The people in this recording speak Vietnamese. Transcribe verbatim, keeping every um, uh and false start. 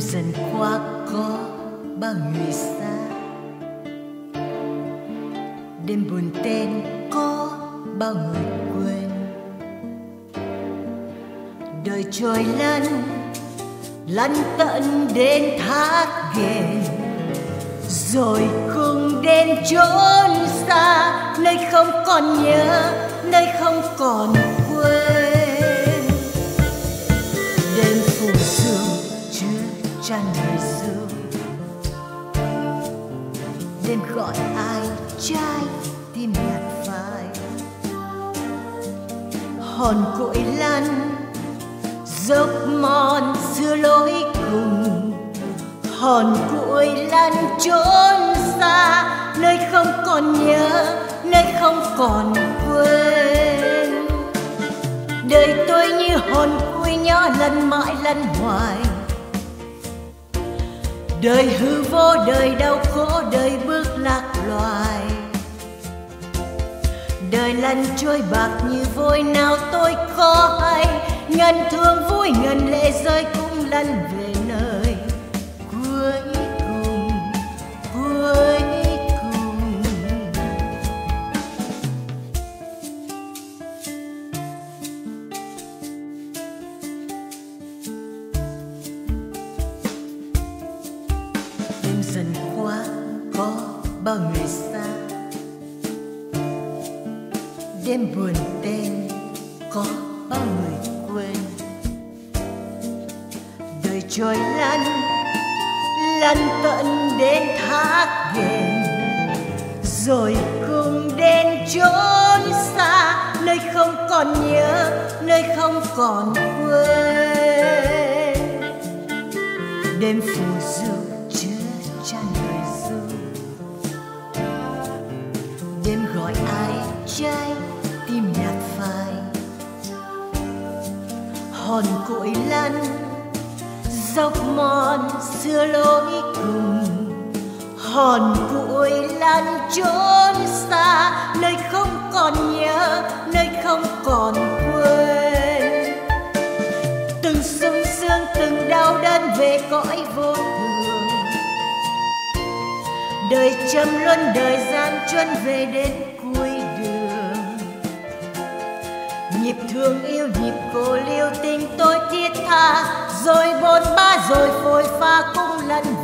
dần qua có bao người xa, đêm buồn tên có bao người quên. Đời trôi lăn lăn tận đến thác ghềnh, rồi cùng đến chốn xa, nơi không còn nhớ, nơi không còn quên. Đêm phủ sương chứa chan lời ru, đêm gọi ai trái tim nhạt phai. Hòn cội lăn dốc mòn xưa lối cùng, hòn cội lăn trốn xa, nơi không còn nhớ, nơi không còn quên. Đời tôi như hòn cội nhỏ lăn mãi lăn hoài, đời hư vô, đời đau khổ, đời bước lạc loài. Đời lăn trôi bạc như vôi, nào tôi có hay ngần thương vui ngần lệ rơi cũng lăn về nơi cuối cùng, cuối cùng. Đêm dần qua có bao người xa, đêm buồn tên có bao người quên. Đời trôi lăn lăn tận đến thác ghềnh, rồi cùng đến chốn xa, nơi không còn nhớ, nơi không còn quên. Đêm phù du chứa chan lời ru, đêm gọi ai trái tim nhạt phai. Hòn cội lăn dốc mòn xưa lối cùng, hòn cội lăn trốn xa, nơi không còn nhớ, nơi không còn quên. Từng sung sướng từng đau đớn về cõi vô thường, đời trầm luân đời gian truân về đến cuối đường. Nhịp thương yêu nhịp cô liêu tình tôi thiết tha, rồi bôn ba rồi phôi pha cũng lăn